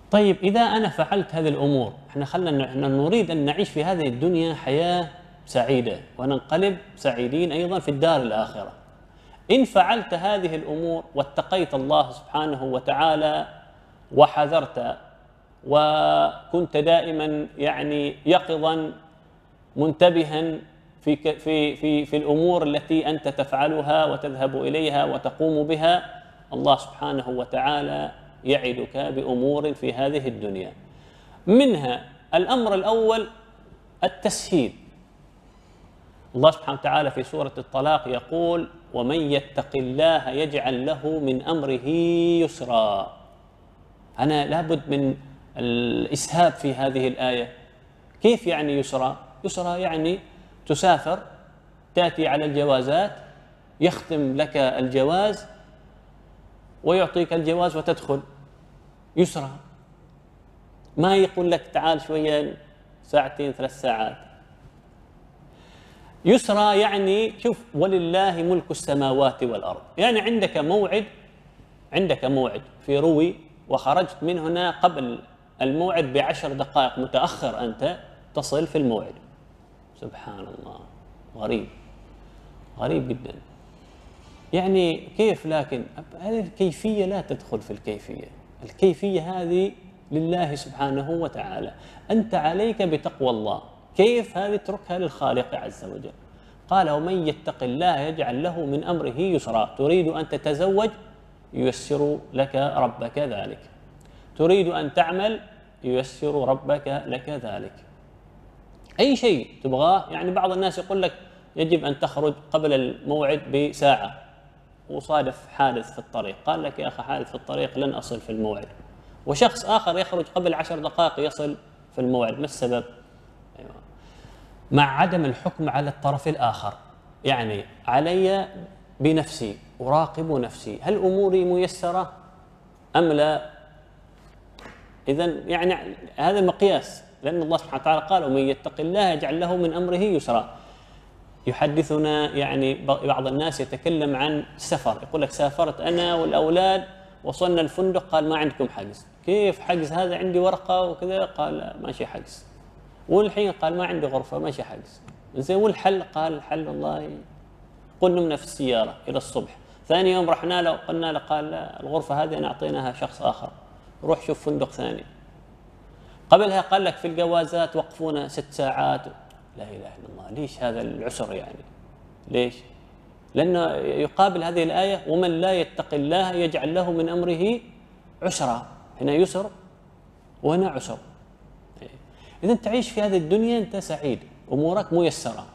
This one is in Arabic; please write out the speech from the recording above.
طيب إذا أنا فعلت هذه الأمور، إحنا نريد أن نعيش في هذه الدنيا حياة سعيدة وننقلب سعيدين أيضا في الدار الآخرة. إن فعلت هذه الأمور واتقيت الله سبحانه وتعالى وحذرت وكنت دائما يعني يقظا منتبها في الأمور التي أنت تفعلها وتذهب إليها وتقوم بها، الله سبحانه وتعالى يعدك بأمور في هذه الدنيا. منها الأمر الأول التسهيل. الله سبحانه وتعالى في سورة الطلاق يقول: ومن يتق الله يجعل له من أمره يسرا. أنا لابد من الإسهاب في هذه الآية. كيف يعني يسرا؟ يسرا يعني تسافر، تأتي على الجوازات، يختم لك الجواز ويعطيك الجواز وتدخل يسرا. ما يقول لك تعال شوية ساعتين 3 ساعات. يسرى يعني شوف: ولله ملك السماوات والأرض. يعني عندك موعد في روي وخرجت من هنا قبل الموعد ب10 دقائق متأخر، أنت تصل في الموعد. سبحان الله، غريب جدا. يعني كيف؟ لكن هذه الكيفية لا تدخل في الكيفية. الكيفية هذه لله سبحانه وتعالى. أنت عليك بتقوى الله. كيف هذه؟ اتركها للخالق عز وجل. قال: ومن يتق الله يجعل له من أمره يسرا. تريد أن تتزوج ييسر لك ربك ذلك. تريد أن تعمل ييسر ربك لك ذلك. أي شيء تبغاه. يعني بعض الناس يقول لك يجب أن تخرج قبل الموعد بساعة، وصادف حادث في الطريق، قال لك: يا أخي حادث في الطريق لن أصل في الموعد. وشخص آخر يخرج قبل 10 دقائق يصل في الموعد. ما السبب؟ أيوة. مع عدم الحكم على الطرف الآخر. يعني علي بنفسي، أراقب نفسي، هل أموري ميسرة أم لا؟ إذن يعني هذا المقياس، لأن الله سبحانه وتعالى قال: ومن يتق الله يجعل له من أمره يسرا. يحدثنا يعني بعض الناس يتكلم عن سفر، يقول لك: سافرت أنا والأولاد، وصلنا الفندق، قال: ما عندكم حجز. كيف حجز؟ هذا عندي ورقة وكذا. قال: لا ماشي حجز. والحين قال: ما عندي غرفة، ماشي حجز. زين، والحل؟ قال: الحل والله قل نمنا في السيارة إلى الصبح. ثاني يوم رحنا له قلنا له، قال: لا الغرفة هذه أنا أعطيناها شخص آخر، روح شوف فندق ثاني. قبلها قال لك في الجوازات وقفونا 6 ساعات. لا إله إلا الله، ليش هذا العسر يعني؟ ليش؟ لأنه يقابل هذه الآية: ومن لا يتق الله يجعل له من أمره عسرا. هنا يسر وهنا عسر. إذن تعيش في هذه الدنيا أنت سعيد، أمورك ميسرة.